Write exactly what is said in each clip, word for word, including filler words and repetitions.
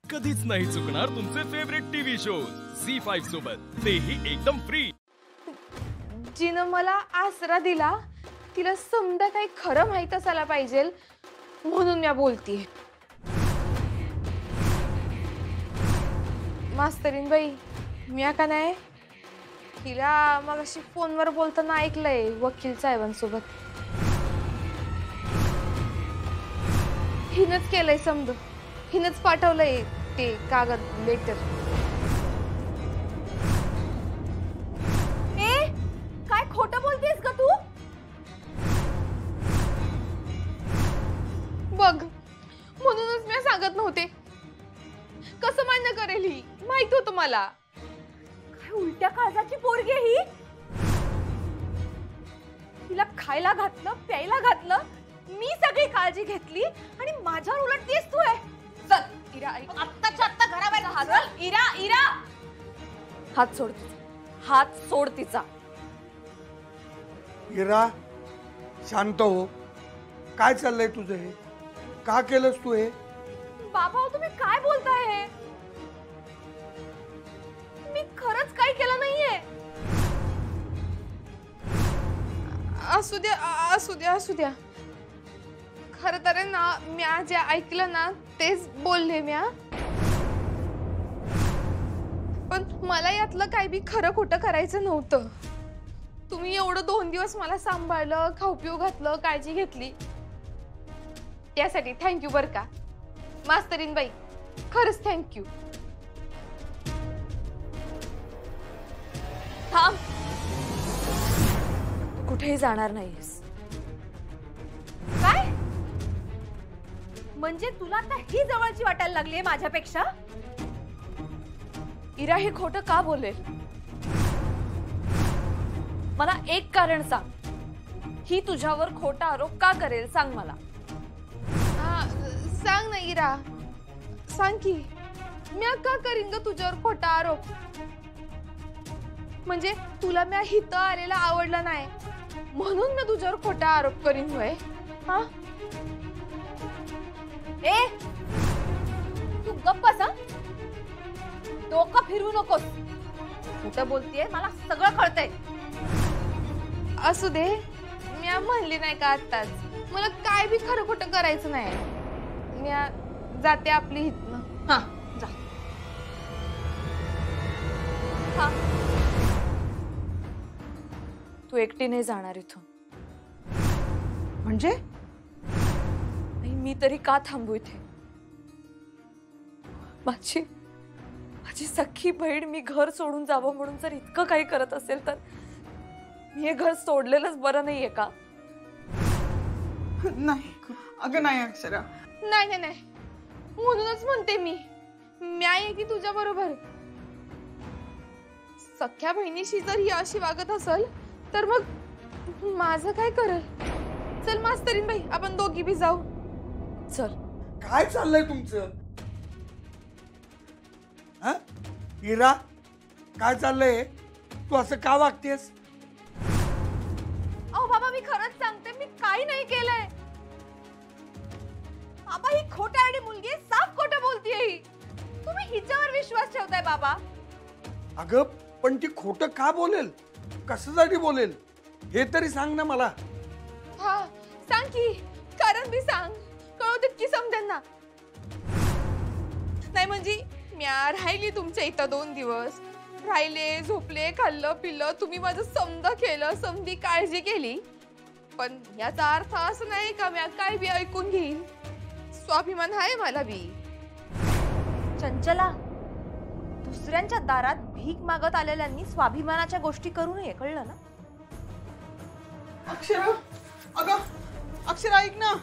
कधीच नाही चुकणार तुमचे favourite TV shows Zee five सोबत, तेही एकदम फ्री। जिनं मला आसरा दिला तिला समजा काही खरं माहित असायला पाहिजे म्हणून मी बोलतीये। मास्तरीन बाई, मी का नाही तिला मग अशी फोनवर बोलताना ऐकलंय वकील साहेबांसोबत। हिनच केलंय समज, हिनच पाठवलंय ते कागद लेटर। ए काय खोटं बोलतेस का तू? बघ, म्हणूनच मी सांगत नव्हते। कसं मान्य करेल ही माहित होतं मला। काय उलट्या काळजाची पोरगी ही? तिला खायला घातलं, प्यायला घातलं, मी सगळी काळजी घेतली आणि माझ्यावर उलट तेच तू आहे। चल इरा, आत्ताच्या आत्ता घराबाहेर हात इरा इरा हात सोड तिचा, हात सोड तिचा। इरा शांत हो, काय चाललंय तुझं? हे का केलंस तू? हे बाबा तुम्ही काय बोलताय? हे मी खरंच काही केलं नाहीये। असू द्या असू द्या असू द्या। खरं तर ना म्या जे ऐकलं ना तेच बोलले म्या, पण मला यातलं काही बी खरं खोटं करायचं नव्हतं। तुम्ही एवढं दोन दिवस मला सांभाळलं, खाऊ पिऊ घातलं, काळजी घेतली, त्यासाठी थँक्यू बर का मास्तरीन बाई, खरंच थँक्यू। थांब, कुठेही जाणार नाहीस। काय म्हणजे तुला आता ही जवळची वाटायला लागली माझ्यापेक्षा? इरा हे खोटं का बोलेल? मला एक कारण सांग, ही तुझ्यावर खोटा आरोप का करेल? सांग मला। आ, सांग ना इरा, सांग की म्या का करीन ग तुझ्यावर खोटा आरोप? म्हणजे तुला म्या हित आलेला आवडला नाही म्हणून मी तुझ्यावर खोटा आरोप करीन होय? हा ए तू गप्प बस, डोकं फिरवू नकोस। खोटं बोलतेय, मला सगळं कळतंय। असू दे, म्या म्हणली नाही का आत्ताच मला काय बी खरं खोटं करायचं नाही। म्या जाते आपली हितनं। हा जा। हा तू एकटी नाही जाणार इथून। म्हणजे नाही, मी तरी का थांबू इथे? माझी माझी सख्खी बहीण मी घर सोडून जावं म्हणून जर इतकं काही करत असेल तर मी हे घर सोडलेलंच बरं नाहीये का? नाही अगं नाही अक्षरा, नाही नाही नाही, म्हणूनच म्हणते मी म्या आहे की तुझ्या बरोबर। सख्या बहिणीशी जर ही अशी वागत असेल तर मग माझं काय करल? चल मास्तरीन बाई, आपण दोघी बी जाऊ। चल। काय चाललंय तुमचं? हा इरा, काय चाललंय? तू असं का वागतेस? अहो बाबा, मी खरंच सांगते, मी काही नाही केलंय। बाबा ही खोटारडी मुलगी आहे, साफ खोटं बोलतीये ही। तुम्ही हिच्यावर विश्वास ठेवताय बाबा? अगं पण ती खोटं का बोलेल, कशासाठी बोलेल हे तरी सांग ना मला। हा सांग की, कारण बी सांग, कळू तितकी समजेल ना। नाही म्हणजे म्या राहिली तुमच्या इथं दोन दिवस, राहिले, झोपले, खाल्लं पिल्लं, तुम्ही माझं समजा केलं, समधी काळजी केली, पण याचा अर्थ असं नाही का म्या काय बी ऐकून घेईन। स्वाभिमान आहे मला बी। चंचला, दुसऱ्यांच्या दारात भीक मागत आलेल्यांनी स्वाभिमानाच्या गोष्टी करू नये, कळलं ना? अक्षरा अगं अक्षरा ऐक ना।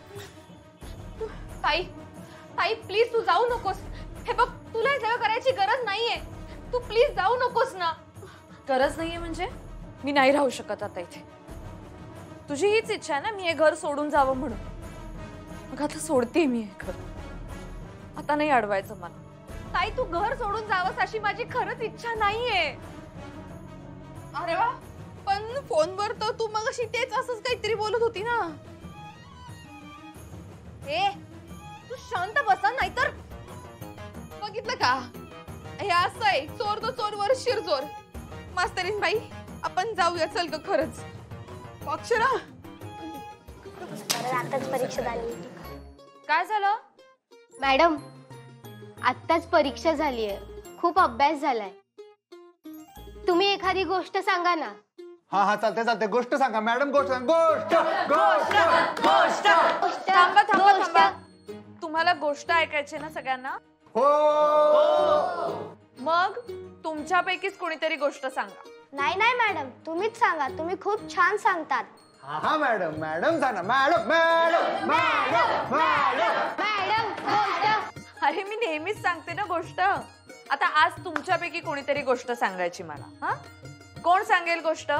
ताई ताई प्लीज तू जाऊ नकोस। हे बघ, तुला हे सगळं करायची गरज नाहीये, तू प्लीज जाऊ नकोस ना। गरज नाहीये म्हणजे? मी नाही राहू शकत आता इथे। तुझी हीच इच्छा आहे ना मी हे घर सोडून जावं म्हणून? मग आता सोडते मी हे घर, आता नाही अडवायचं मला। ताई तू घर सोडून जावंस अशी माझी खरंच इच्छा नाहीये। अरे वा, पण फोनवर तर तू मग अशी तेच असंच काहीतरी बोलत होती ना। ए तू शांत बसा, नाहीतर बघितलं का? हे असं आहे, चोर तो चोरवर शिरजोर. मास्तरीन बाई, आपण जाऊया चल ग खरंच. अक्षरा आताच परीक्षा झाली. काय झालं? मॅडम आत्ताच परीक्षा झाली आहे, खूप अभ्यास झालाय. तुम्ही एखादी गोष्ट सांगा ना. हा हा चालते चालते गोष्ट सांगा मॅडम. गोष्ट सांग. गोष्ट गोष्ट गोष्ट थांबा थांबा गोष्ट. थांबा. तुम्हाला गोष्ट ऐकायची ना सगळ्यांना? हो. मग तुमच्यापैकीच कोणीतरी गोष्ट सांगा. नाही नाही मॅडम, तुम्हीच सांगा, तुम्ही खूप छान सांगतात. हा हा मॅडम मॅडम सांगा. Madam madam madam madam madam गोष्ट. अरे मी नेहमीच सांगते ना गोष्ट. आता आज तुमच्यापैकी कोणीतरी गोष्ट सांगायची मला. हा, कोण सांगेल गोष्ट?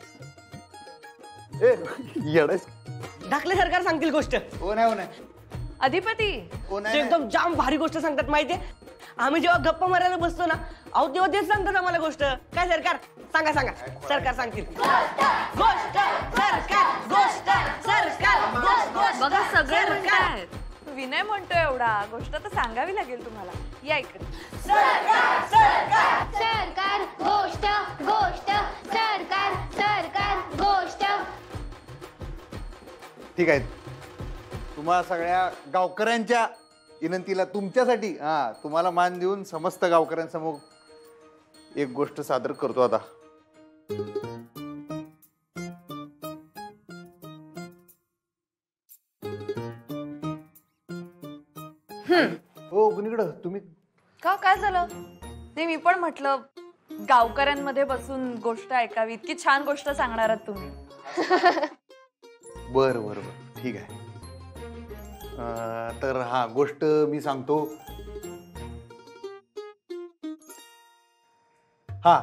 ए येडस. ढाकले सरकार सांगतील गोष्ट. हो नाही हो नाही अधिपती. हो ते नाही एकदम जाम भारी गोष्ट सांगतात माहितीये. आम्ही जेव्हा गप्पा मारायला बसतो ना, अहो तेव्हा तेच सांगतात आम्हाला गोष्ट. काय सरकार सांगा सांगा. सरकार सांगतील. गोष्ट सरकार गोष्ट सरकार गोष्ट. बघा सगळे म्हणतायत. विनय म्हणतोय एवढा, गोष्ट तर सांगावी लागेल तुम्हाला. या इकडे. सरकार सरकार सरकार गोष्ट गोष्ट सरकार सरकार गोष्ट. ठीक आहे. तुम्हा सगळ्या गावकऱ्यांच्या विनंतीला तुमच्यासाठी हा तुम्हाला मान देऊन समस्त गावकऱ्यांसमोर एक गोष्ट सादर करतो आता. हो कुणीकडं तुम्ही? का काय झालं? ते मी पण म्हटलं गावकऱ्यांमध्ये बसून गोष्ट ऐकावी. इतकी छान गोष्ट सांगणार आहात तुम्ही. बर बर बर ठीक आहे. अं, तर हा गोष्ट मी सांगतो. हा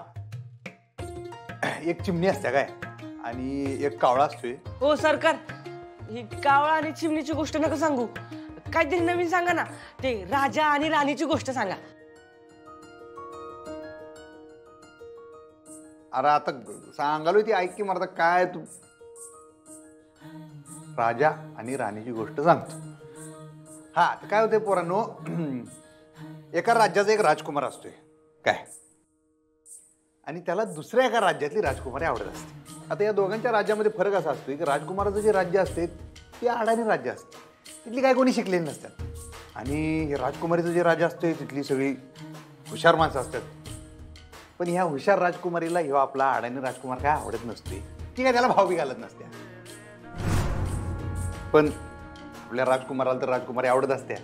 एक चिमणी असते काय आणि एक कावळा असतोय. हो सरकार, ही कावळा आणि चिमणीची गोष्ट नका सांगू. काहीतरी नवीन सांगा ना. ते राजा आणि राणीची गोष्ट सांगा. अरे आता सांगालो ती ऐक की मला. काय तू राजा आणि राणीची गोष्ट सांगतो. हा तर काय होते पोरांनो, एका राज्याचा एक राजकुमार असतोय काय, आणि त्याला दुसऱ्या एका राज्यातली राजकुमारी आवडत असते. आता या दोघांच्या राज्यामध्ये फरक असा असतोय की राजकुमाराचं जे राज्य असते ते अडाणी राज्य असते. तिथली काय कोणी शिकलेली नसतात. आणि हे राजकुमारीचं जे राज्य असते तिथली सगळी हुशार माणसं असतात. पण ह्या हुशार राजकुमारीला ह्यो आपला अडाणी राजकुमार काय आवडत नसते. ती काय त्याला भाव बी घालत नसत्या. पण आपल्या राजकुमाराला तर राजकुमारी आवडत असत्या.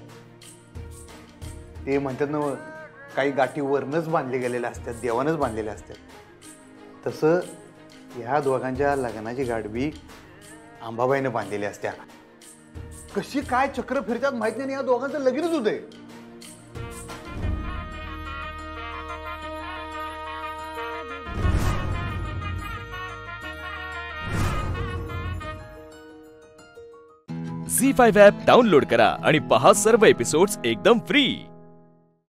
ते म्हणतात ना, काही गाठी वरनच बांधले गेलेल्या असतात, देवानच बांधलेल्या असतात. तसं ह्या दोघांच्या लग्नाची गाडवी अंबाबाईने बांधलेली असत्या. कशी काय चक्र फिरतात माहित नाही. या दोघांचं लगीनच होतंय. झी फाईव्ह ॲप डाउनलोड करा आणि पहा सर्व एपिसोड्स एकदम फ्री.